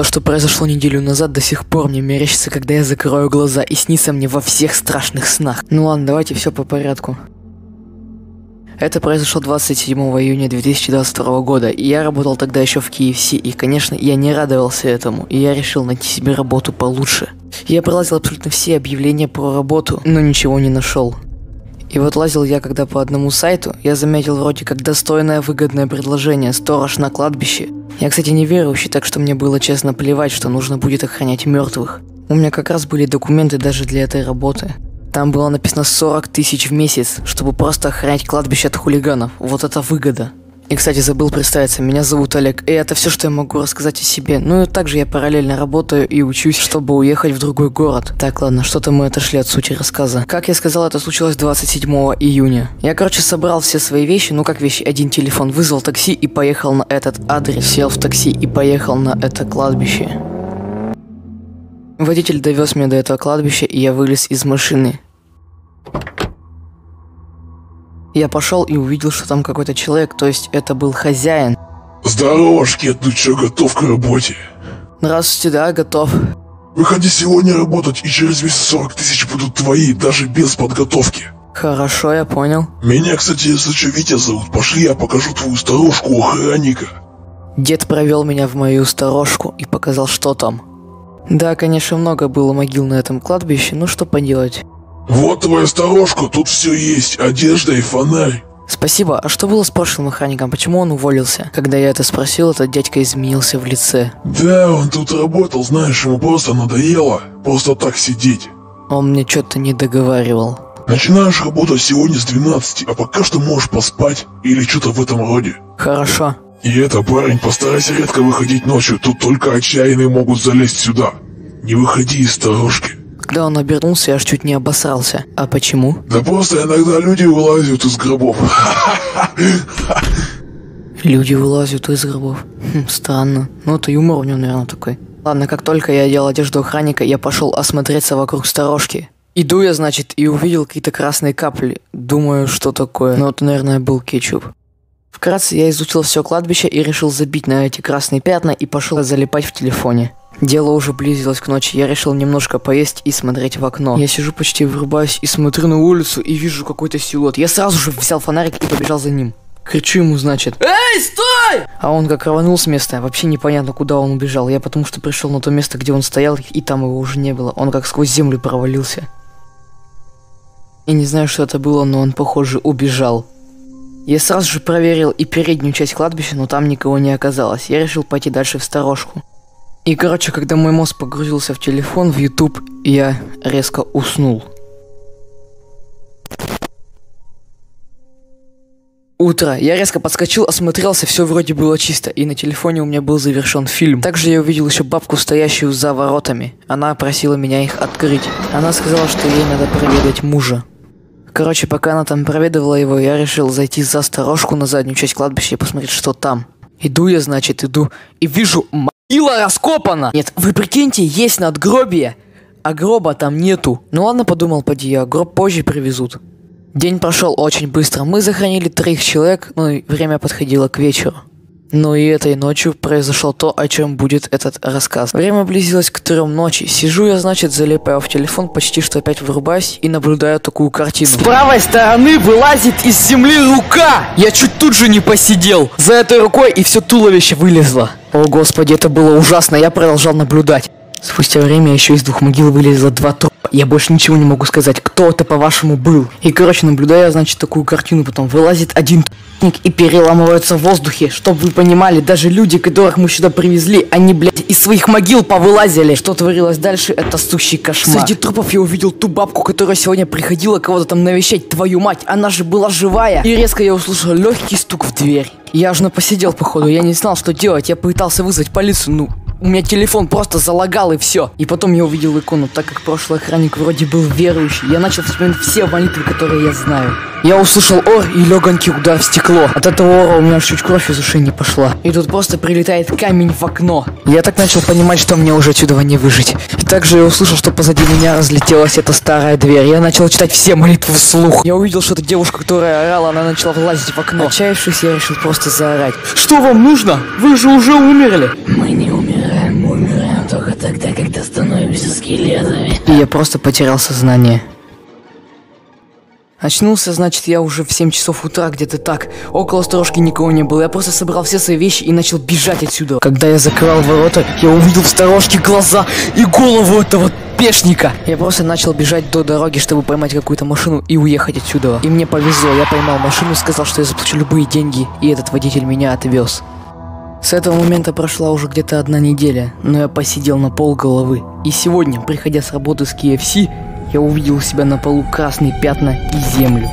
То, что произошло неделю назад, до сих пор мне мерещится, когда я закрою глаза, и снится мне во всех страшных снах. Ну ладно, давайте все по порядку. Это произошло 27 июня 2022 года, и я работал тогда еще в KFC, и, конечно, я не радовался этому, и я решил найти себе работу получше. Я пролазил абсолютно все объявления про работу, но ничего не нашел. И вот лазил я когда по одному сайту, я заметил вроде как достойное выгодное предложение «Сторож на кладбище». Я, кстати, неверующий, так что мне было честно плевать, что нужно будет охранять мертвых. У меня как раз были документы даже для этой работы. Там было написано 40 тысяч в месяц, чтобы просто охранять кладбище от хулиганов. Вот это выгода. И, кстати, забыл представиться, меня зовут Олег, и это все, что я могу рассказать о себе. Ну и также я параллельно работаю и учусь, чтобы уехать в другой город. Так, ладно, что-то мы отошли от сути рассказа. Как я сказал, это случилось 27 июня. Я, короче, собрал все свои вещи, ну как вещи, один телефон, вызвал такси и поехал на этот адрес. Сел в такси и поехал на это кладбище. Водитель довез меня до этого кладбища, и я вылез из машины. Я пошел и увидел, что там какой-то человек, то есть это был хозяин. Здорово, Шкет, ну чё, готов к работе? Здравствуйте, да, готов. Выходи сегодня работать, и через месяц 40 тысяч будут твои, даже без подготовки. Хорошо, я понял. Меня, кстати, если что, Витя зовут. Пошли, я покажу твою сторожку у охранника. Дед провел меня в мою сторожку и показал, что там. Да, конечно, много было могил на этом кладбище, ну что поделать. Вот твоя сторожка, тут все есть, одежда и фонарь. Спасибо, а что было с прошлым охранником, почему он уволился? Когда я это спросил, этот дядька изменился в лице. Да, он тут работал, знаешь, ему просто надоело просто так сидеть. Он мне что-то не договаривал. Начинаешь работать сегодня с 12, а пока что можешь поспать или что-то в этом роде. Хорошо. И это, парень, постарайся редко выходить ночью, тут только отчаянные могут залезть сюда. Не выходи из сторожки. Когда он обернулся, я аж чуть не обосрался. А почему? Да просто иногда люди вылазят из гробов. Люди вылазят из гробов. Странно. Ну это юмор у него, наверное, такой. Ладно, как только я одел одежду охранника, я пошел осмотреться вокруг сторожки. Иду я, значит, и увидел какие-то красные капли. Думаю, что такое. Ну это, наверное, был кетчуп. Вкратце я изучил все кладбище и решил забить на эти красные пятна и пошел залипать в телефоне. Дело уже близилось к ночи, я решил немножко поесть и смотреть в окно. Я сижу, почти врубаюсь и смотрю на улицу и вижу какой-то силуэт. Я сразу же взял фонарик и побежал за ним. Кричу ему, значит: «Эй, стой!» А он как рванул с места, вообще непонятно, куда он убежал. Я потому что пришел на то место, где он стоял, и там его уже не было. Он как сквозь землю провалился. Я не знаю, что это было, но он, похоже, убежал. Я сразу же проверил и переднюю часть кладбища, но там никого не оказалось. Я решил пойти дальше в сторожку. И, короче, когда мой мозг погрузился в телефон, в YouTube, я резко уснул. Утро. Я резко подскочил, осмотрелся, все вроде было чисто, и на телефоне у меня был завершен фильм. Также я увидел еще бабку, стоящую за воротами. Она просила меня их открыть. Она сказала, что ей надо проведать мужа. Короче, пока она там проведывала его, я решил зайти за сторожку на заднюю часть кладбища и посмотреть, что там. Иду я, значит, и вижу, могила раскопана! Нет, вы прикиньте, есть надгробие, а гроба там нету. Ну ладно, подумал, поди, а гроб позже привезут. День прошел очень быстро, мы захоронили 3 человек, ну и время подходило к вечеру. Но и этой ночью произошло то, о чем будет этот рассказ. Время близилось к 3 ночи. Сижу я, значит, залипаю в телефон, почти что опять вырубаюсь и наблюдаю такую картину. С правой стороны вылазит из земли рука! Я чуть тут же не посидел. За этой рукой и все туловище вылезло. О господи, это было ужасно, я продолжал наблюдать. Спустя время еще из 2 могил вылезло 2 трупа. Я больше ничего не могу сказать, кто это, по-вашему, был. И, короче, наблюдаю, значит, такую картину, потом вылазит один и переламывается в воздухе. Чтоб вы понимали, даже люди, которых мы сюда привезли, они, блядь, из своих могил повылазили. Что творилось дальше, это сущий кошмар. Среди трупов я увидел ту бабку, которая сегодня приходила кого-то там навещать, твою мать, она же была живая. И резко я услышал легкий стук в дверь. Я аж посидел, походу, я не знал, что делать, я пытался вызвать полицию, у меня телефон просто залагал и все. И потом я увидел икону, так как прошлый охранник вроде был верующий. Я начал вспоминать все молитвы, которые я знаю. Я услышал ор и легонький удар в стекло. От этого ора у меня чуть кровь из ушей не пошла. И тут просто прилетает камень в окно. Я так начал понимать, что мне уже отсюда не выжить. И также я услышал, что позади меня разлетелась эта старая дверь. Я начал читать все молитвы вслух. Я увидел, что эта девушка, которая орала, она начала влазить в окно. Отчаявшись, я решил просто заорать: «Что вам нужно? Вы же уже умерли!» Мы не умираем, умираем. все становимся скелетами. И я просто потерял сознание. Очнулся, значит, я уже в 7 часов утра, где-то так. Около сторожки никого не было. Я просто собрал все свои вещи и начал бежать отсюда. Когда я закрывал ворота, я увидел в сторожке глаза и голову этого пешника. Я просто начал бежать до дороги, чтобы поймать какую-то машину и уехать отсюда. И мне повезло, я поймал машину, сказал, что я заплачу любые деньги, и этот водитель меня отвез. С этого момента прошла уже где-то 1 неделя, но я посидел на полголовы. И сегодня, приходя с работы с KFC, я увидел у себя на полу красные пятна и землю.